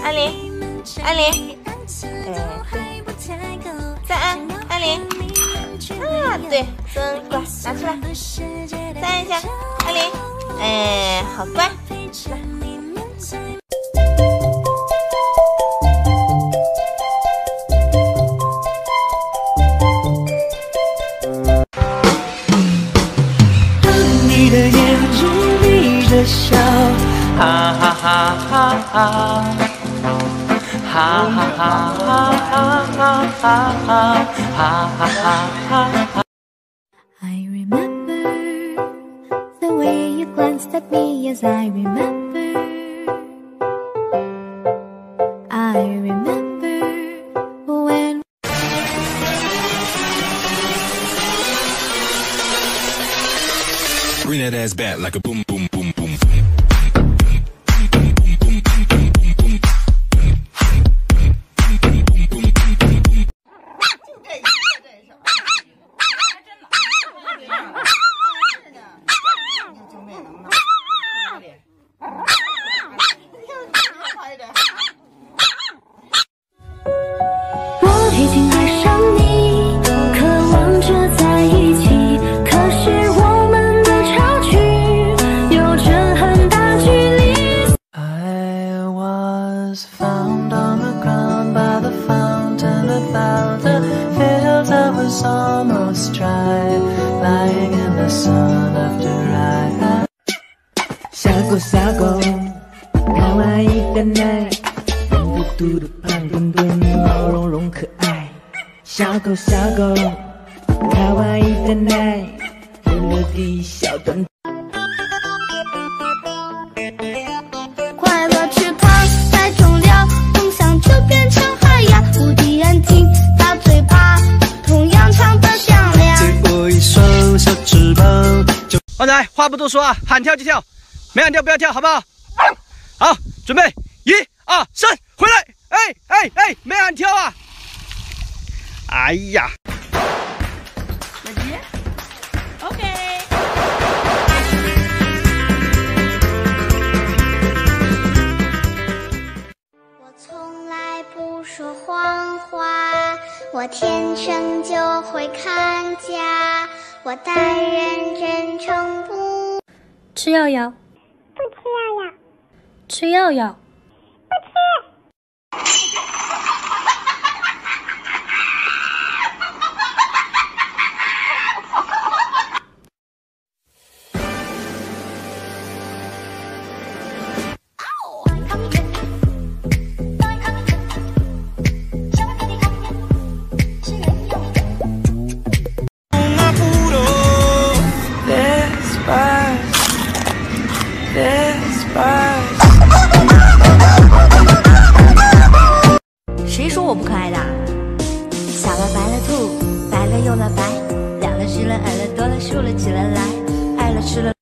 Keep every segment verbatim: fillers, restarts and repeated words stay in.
安林，安林，哎，对，再按安林，啊，对，真乖，拿出来，再按一下安林，哎，好乖，来。 你的眼睛眯着笑，哈哈哈哈哈，哈哈哈哈哈哈哈哈哈哈。I remember the way you glanced at me as I remember. I remember when. Bring that ass back like a boom, boom, boom, boom. Found on the ground by the fountain about the fields I was almost dry, lying in the sun after I. 小狗小狗，可愛い的奶，圆嘟嘟的胖墩墩，毛茸茸可愛。小狗小狗，可愛い的奶，溜溜的小短。 旺仔，话不多说啊，喊跳就跳，没喊跳不要跳，好不好？好，准备，一、二、三，回来！哎哎哎，没喊跳啊！哎呀 ，OK。 我从来不说谎话，我天生就会看家。 我待人真诚不吃药药， 不吃药药， 吃药药， 不吃。 谁说我不可爱的？小了白了兔，白了又了白，了了湿了矮了多了竖了起了来，爱了吃了。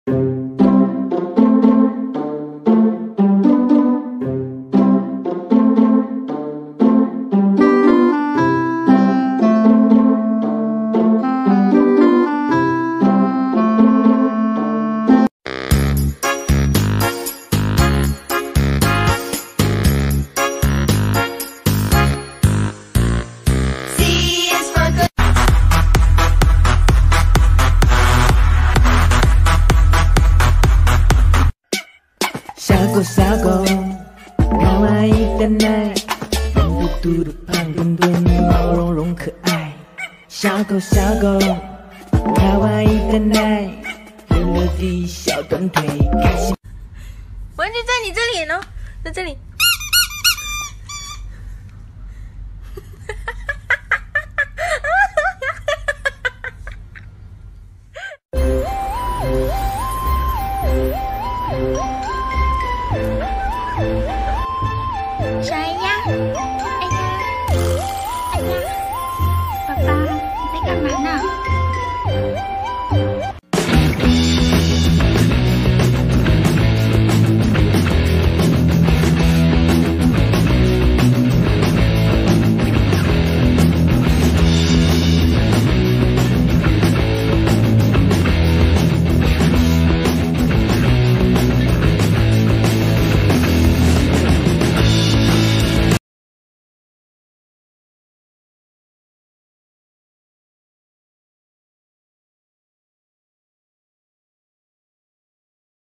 小狗小狗，可愛い的奶，圆嘟嘟的胖墩墩，毛茸茸可愛。小狗小狗，可愛い的奶，溜溜的小短腿。 玩具在你这里呢，在这里。